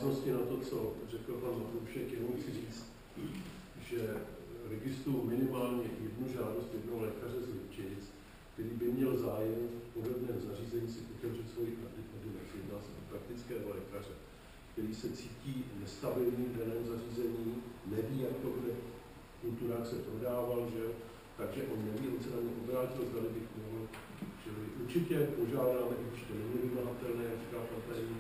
návaznosti na to, co řekl pan Matoušek, jenom chci říct, že registruju minimálně jednu žádost jednoho lékaře z Lipčic, který by měl zájem v podobném zařízení si otevřít svoji ordinaci. Jedná se o praktického lékaře, který se cítí nestabilní v daném zařízení, neví, jak to bude, kulturák se prodával, že jo, takže on neví, on se na mě obrátil, zdali bych mohl, čili určitě požádáme, i když to není vymahatelné, jak říká pan tajemník,